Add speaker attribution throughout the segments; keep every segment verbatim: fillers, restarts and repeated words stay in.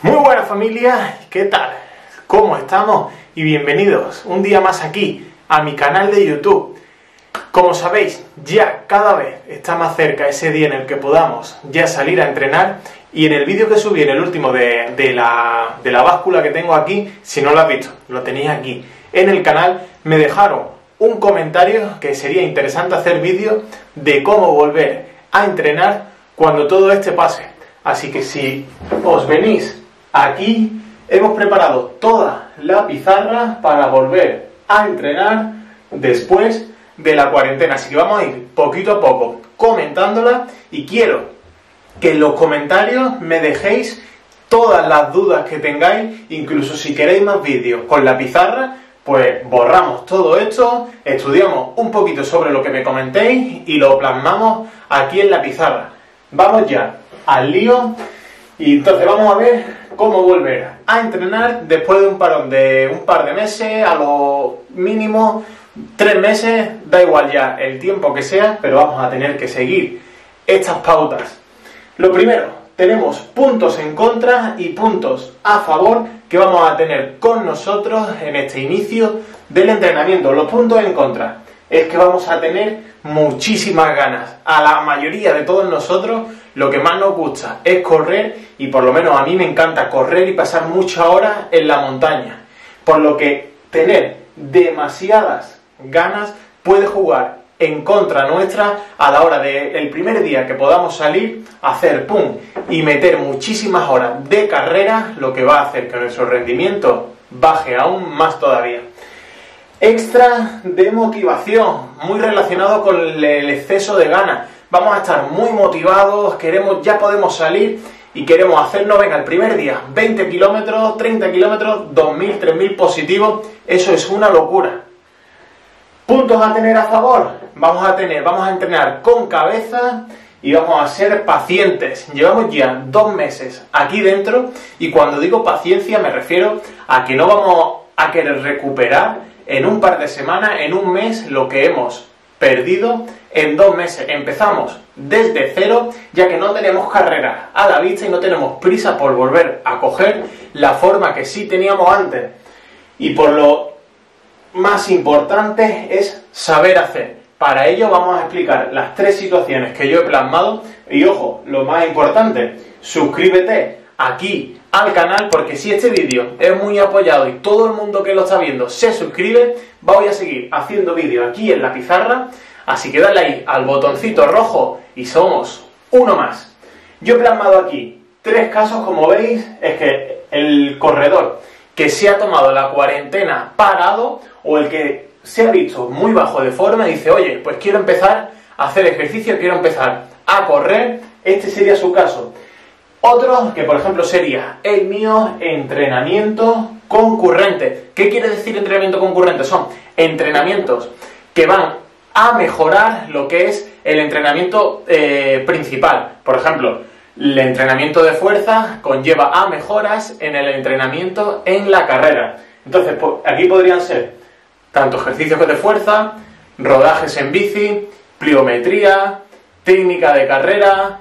Speaker 1: Muy buenas familia, ¿qué tal? ¿Cómo estamos? Y bienvenidos un día más aquí a mi canal de YouTube. Como sabéis, ya cada vez está más cerca ese día en el que podamos ya salir a entrenar. Y en el vídeo que subí, en el último de, de, la, de la báscula que tengo aquí, si no lo has visto, lo tenéis aquí en el canal, me dejaron un comentario que sería interesante hacer vídeo de cómo volver a entrenar cuando todo este pase. Así que si os venís aquí, hemos preparado toda la pizarra para volver a entrenar después de la cuarentena. Así que vamos a ir poquito a poco comentándola y quiero que en los comentarios me dejéis todas las dudas que tengáis, incluso si queréis más vídeos con la pizarra, pues borramos todo esto, estudiamos un poquito sobre lo que me comentéis y lo plasmamos aquí en la pizarra. Vamos ya al lío y entonces vamos a ver cómo volver a entrenar después de un parón de un par de meses, a lo mínimo tres meses, da igual ya el tiempo que sea, pero vamos a tener que seguir estas pautas. Lo primero, tenemos puntos en contra y puntos a favor que vamos a tener con nosotros en este inicio del entrenamiento. Los puntos en contra es que vamos a tener muchísimas ganas. A la mayoría de todos nosotros lo que más nos gusta es correr, y por lo menos a mí me encanta correr y pasar muchas horas en la montaña. Por lo que tener demasiadas ganas puede jugar en contra nuestra a la hora del primer día que podamos salir, hacer pum y meter muchísimas horas de carrera, lo que va a hacer que nuestro rendimiento baje aún más todavía. Extra de motivación, muy relacionado con el exceso de ganas. Vamos a estar muy motivados, queremos, ya podemos salir y queremos hacernos, venga, el primer día, veinte kilómetros, treinta kilómetros, dos mil, tres mil positivos. Eso es una locura. Puntos a tener a favor, vamos a tener, vamos a entrenar con cabeza y vamos a ser pacientes. Llevamos ya dos meses aquí dentro y cuando digo paciencia me refiero a que no vamos a querer recuperar en un par de semanas, en un mes, lo que hemos perdido en dos meses. Empezamos desde cero, ya que no tenemos carrera a la vista y no tenemos prisa por volver a coger la forma que sí teníamos antes. Y por lo más importante es saber hacer. Para ello vamos a explicar las tres situaciones que yo he plasmado. Y ojo, lo más importante, suscríbete aquí al canal, porque si este vídeo es muy apoyado y todo el mundo que lo está viendo se suscribe, voy a seguir haciendo vídeos aquí en la pizarra. Así que dale ahí al botoncito rojo y somos uno más. Yo he plasmado aquí tres casos, como veis, es que el corredor que se ha tomado la cuarentena parado o el que se ha visto muy bajo de forma y dice, oye, pues quiero empezar a hacer ejercicio, quiero empezar a correr, este sería su caso. Otro que, por ejemplo, sería el mío, entrenamiento concurrente. ¿Qué quiere decir entrenamiento concurrente? Son entrenamientos que van a mejorar lo que es el entrenamiento eh, principal. Por ejemplo, el entrenamiento de fuerza conlleva a mejoras en el entrenamiento en la carrera. Entonces, pues, aquí podrían ser tanto ejercicios de fuerza, rodajes en bici, pliometría, técnica de carrera,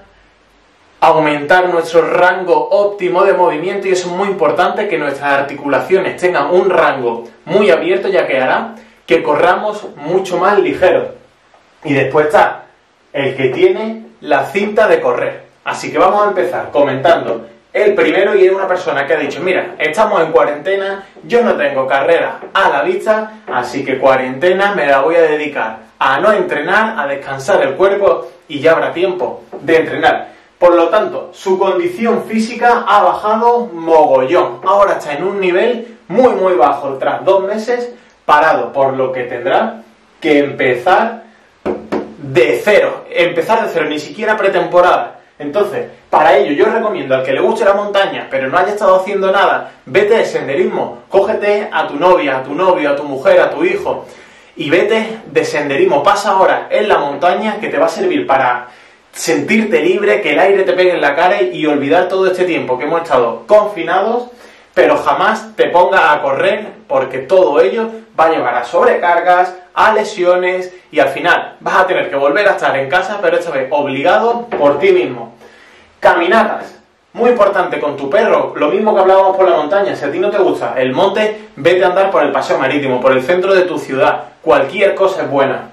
Speaker 1: aumentar nuestro rango óptimo de movimiento, y eso es muy importante, que nuestras articulaciones tengan un rango muy abierto, ya que hará que corramos mucho más ligeros. Y después está el que tiene la cinta de correr. Así que vamos a empezar comentando el primero, y es una persona que ha dicho, mira, estamos en cuarentena, yo no tengo carrera a la vista, así que cuarentena me la voy a dedicar a no entrenar, a descansar el cuerpo y ya habrá tiempo de entrenar. Por lo tanto, su condición física ha bajado mogollón. Ahora está en un nivel muy muy bajo, tras dos meses parado, por lo que tendrá que empezar de cero. Empezar de cero, ni siquiera pretemporada. Entonces, para ello yo recomiendo al que le guste la montaña, pero no haya estado haciendo nada, vete de senderismo, cógete a tu novia, a tu novio, a tu mujer, a tu hijo, y vete de senderismo. Pasa horas en la montaña, que te va a servir para sentirte libre, que el aire te pegue en la cara y olvidar todo este tiempo que hemos estado confinados, pero jamás te pongas a correr, porque todo ello va a llevar a sobrecargas, a lesiones, y al final vas a tener que volver a estar en casa, pero esta vez obligado por ti mismo. Caminatas. Muy importante con tu perro, lo mismo que hablábamos por la montaña, si a ti no te gusta el monte, vete a andar por el paseo marítimo, por el centro de tu ciudad, cualquier cosa es buena.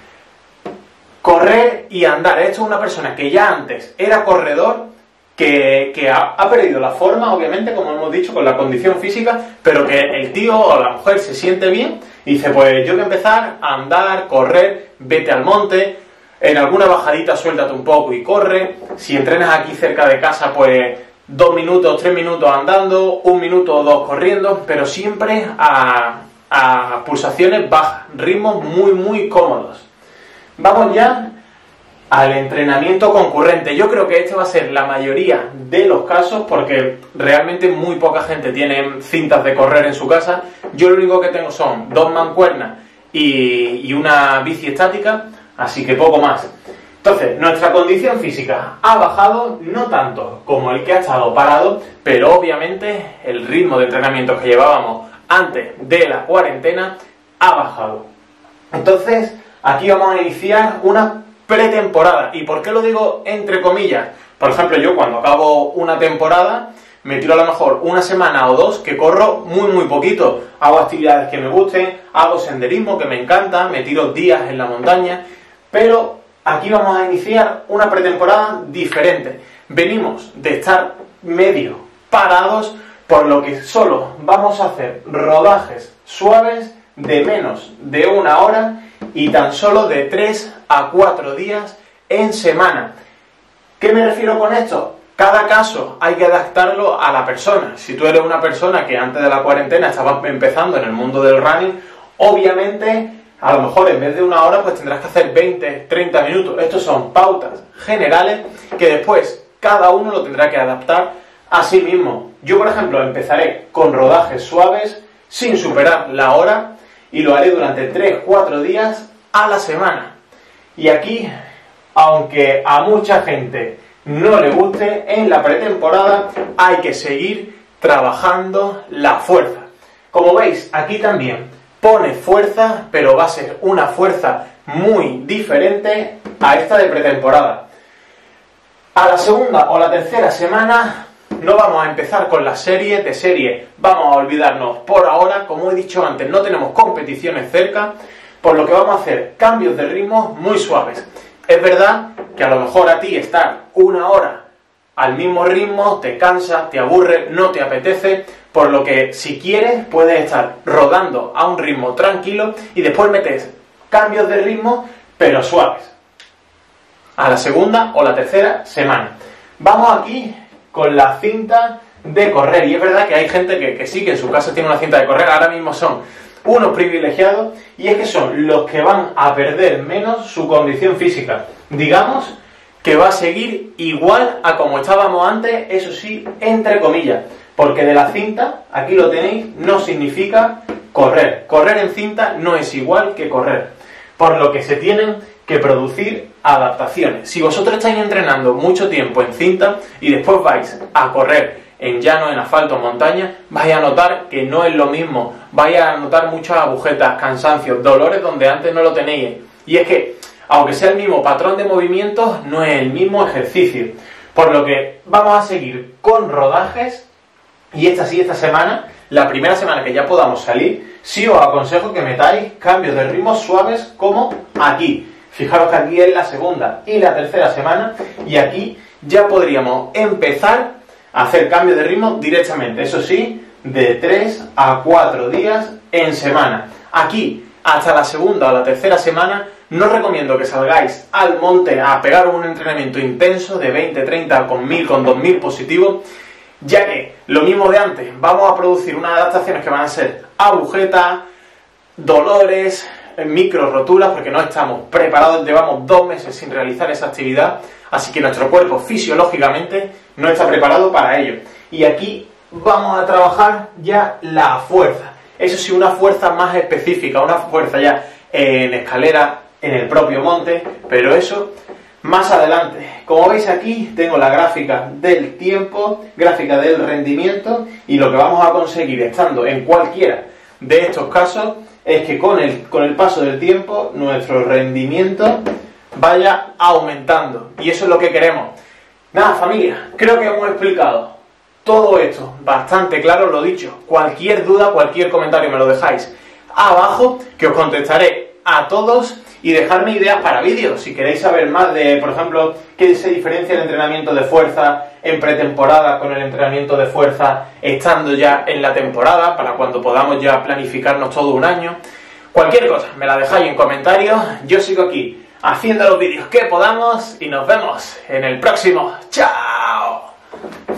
Speaker 1: Correr y andar, esto es una persona que ya antes era corredor, que, que ha, ha perdido la forma, obviamente, como hemos dicho, con la condición física, pero que el tío o la mujer se siente bien y dice, pues yo voy a empezar a andar, correr, vete al monte, en alguna bajadita suéltate un poco y corre. Si entrenas aquí cerca de casa, pues dos minutos, tres minutos andando, un minuto o dos corriendo, pero siempre a, a pulsaciones bajas, ritmos muy muy cómodos. Vamos ya al entrenamiento concurrente. Yo creo que este va a ser la mayoría de los casos, porque realmente muy poca gente tiene cintas de correr en su casa. Yo lo único que tengo son dos mancuernas y, y una bici estática, así que poco más. Entonces, nuestra condición física ha bajado, no tanto como el que ha estado parado, pero obviamente el ritmo de entrenamiento que llevábamos antes de la cuarentena ha bajado. Entonces, aquí vamos a iniciar una pretemporada. ¿Y por qué lo digo entre comillas? Por ejemplo, yo cuando acabo una temporada, me tiro a lo mejor una semana o dos que corro muy muy poquito. Hago actividades que me gusten, hago senderismo que me encanta, me tiro días en la montaña. Pero aquí vamos a iniciar una pretemporada diferente. Venimos de estar medio parados, por lo que solo vamos a hacer rodajes suaves de menos de una hora y tan solo de tres a cuatro días en semana. ¿Qué me refiero con esto? Cada caso hay que adaptarlo a la persona. Si tú eres una persona que antes de la cuarentena estabas empezando en el mundo del running, obviamente a lo mejor en vez de una hora pues tendrás que hacer veinte, treinta minutos. Estos son pautas generales que después cada uno lo tendrá que adaptar a sí mismo. Yo, por ejemplo, empezaré con rodajes suaves sin superar la hora y lo haré durante tres cuatro días a la semana. Y aquí, aunque a mucha gente no le guste, en la pretemporada hay que seguir trabajando la fuerza. Como veis, aquí también pone fuerza, pero va a ser una fuerza muy diferente a esta de pretemporada. A la segunda o la tercera semana no vamos a empezar con la serie de serie, vamos a olvidarnos por ahora. Como he dicho antes, no tenemos competiciones cerca, por lo que vamos a hacer cambios de ritmo muy suaves. Es verdad que a lo mejor a ti estar una hora al mismo ritmo te cansa, te aburre, no te apetece, por lo que si quieres puedes estar rodando a un ritmo tranquilo y después metes cambios de ritmo pero suaves a la segunda o la tercera semana. Vamos aquí con la cinta de correr, y es verdad que hay gente que, que sí que en su casa tiene una cinta de correr. Ahora mismo son unos privilegiados, y es que son los que van a perder menos su condición física. Digamos que va a seguir igual a como estábamos antes, eso sí, entre comillas, porque de la cinta, aquí lo tenéis, no significa correr. Correr en cinta no es igual que correr, por lo que se tienen que producir adaptaciones. Si vosotros estáis entrenando mucho tiempo en cinta y después vais a correr en llano, en asfalto, en montaña, vais a notar que no es lo mismo. Vais a notar muchas agujetas, cansancios, dolores donde antes no lo teníais. Y es que, aunque sea el mismo patrón de movimientos, no es el mismo ejercicio. Por lo que vamos a seguir con rodajes, y esta sí, esta semana, la primera semana que ya podamos salir, sí os aconsejo que metáis cambios de ritmo suaves como aquí. Fijaros que aquí es la segunda y la tercera semana, y aquí ya podríamos empezar a hacer cambios de ritmo directamente. Eso sí, de tres a cuatro días en semana. Aquí, hasta la segunda o la tercera semana, no os recomiendo que salgáis al monte a pegar un entrenamiento intenso de veinte, treinta, con mil, con dos mil positivos, ya que lo mismo de antes, vamos a producir unas adaptaciones que van a ser agujetas, dolores, micro roturas, porque no estamos preparados, llevamos dos meses sin realizar esa actividad, así que nuestro cuerpo fisiológicamente no está preparado para ello. Y aquí vamos a trabajar ya la fuerza, eso sí, una fuerza más específica, una fuerza ya en escalera, en el propio monte, pero eso más adelante. Como veis aquí tengo la gráfica del tiempo, gráfica del rendimiento, y lo que vamos a conseguir estando en cualquiera de estos casos es que con el, con el paso del tiempo nuestro rendimiento vaya aumentando, y eso es lo que queremos, Nada, familia, creo que hemos explicado todo esto bastante claro, lo dicho. Cualquier duda, cualquier comentario me lo dejáis abajo, que os contestaré a todos, y dejarme ideas para vídeos. Si queréis saber más de, por ejemplo, qué se diferencia el entrenamiento de fuerza en pretemporada con el entrenamiento de fuerza estando ya en la temporada, para cuando podamos ya planificarnos todo un año. Cualquier cosa, me la dejáis en comentarios. Yo sigo aquí haciendo los vídeos que podamos y nos vemos en el próximo. ¡Chao!